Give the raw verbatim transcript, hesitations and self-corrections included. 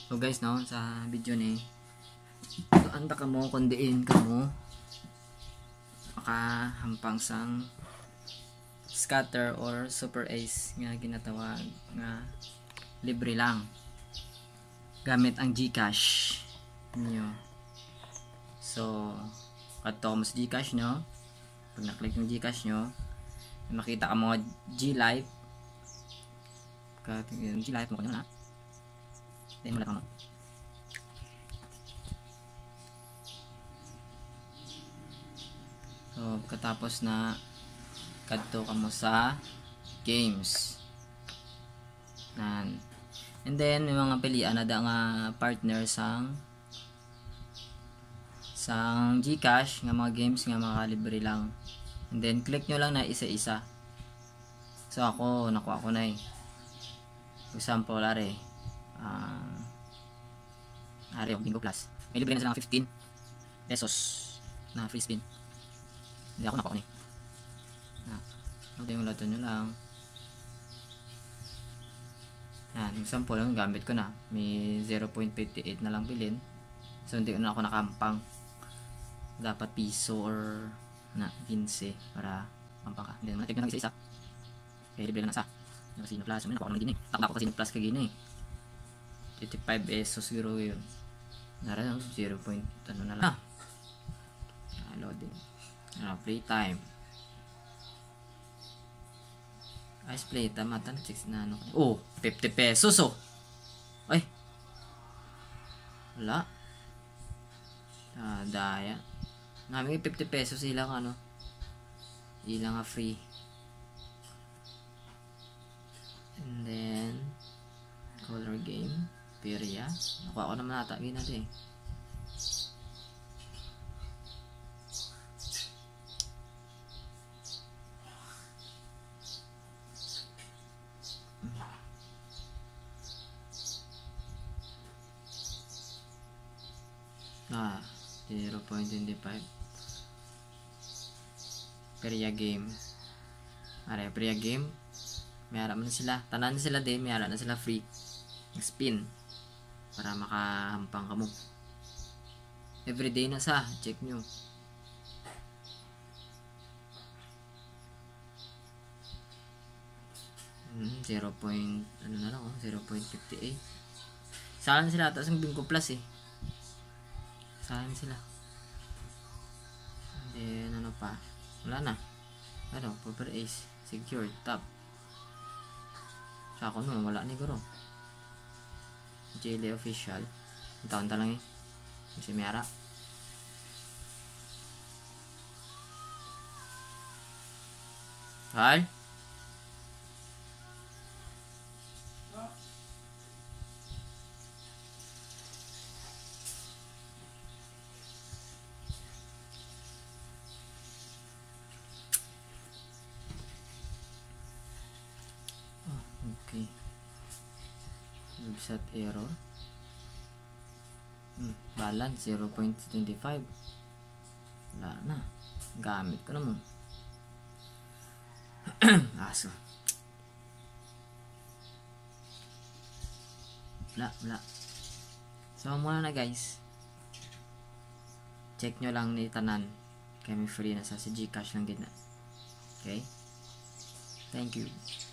So guys, no, sa video ni so, anda ka mo kundiin ka mo makahampang sang scatter or super ace nga ginatawag nga libre lang gamit ang GCash niyo. So kadto mo sa GCash nyo, pag na-click yung GCash nyo makita ka mo G-Life yung G-Life mo na then wala ka mo so katapos na kadto ka mo sa games nan and then may mga pilian na da nga partner sang sang GCash nga mga games nga makalibre lang and then click nyo lang na isa-isa. So ako nakuha ko na eh, for example are uh, are yung Bingo Plus may libre na silang fifteen pesos na free spin. Hindi ako nakuha ko na eh. Ito yung lato nyo lang. Yan, example lang gamit ko na may zero point five eight na lang bilhin, so hindi na ako nakampang. Dapat piso or na fifteen para pampang ka. Hindi naman natin na isa-isa kaya libre lang na sa Casino Plus. May nakuha ko na din eh, takda ko Casino Plus kagina eh, eighty-five pesos siguro yun nara lang zero point ano na lang ah, loading ah, play time ice play tama tan six na ano oh fifty pesos oh ay wala ah, daya namin fifty pesos ilang ano ilang nga free and then color game Peria nakuha ko naman nata ginati eh. Ah, zero point two five Peria game. Are Peria game. May harap na sila. Tanan sila din, may harap na sila free spin para makahampang ka mo. Everyday na sa, check nyo. Hmm, zero point ano na lang oh, zero point five eight. Saan sila tapos ang Bingo Plus eh. Saan sila? And then ano pa? Wala na. Ano, Power Ace, Secure, Top. Sa ako no, wala ni guro. J L Official. Taon ta lang eh. Si Miara. Hal? Okay. Website error. Hmm, balance zero point two five. Wala na. Gamit ko naman. Aso. Wala, wala. So muna na guys. Check nyo lang ni tanan. Kaya may free na sa si GCash lang din na. Okay? Thank you.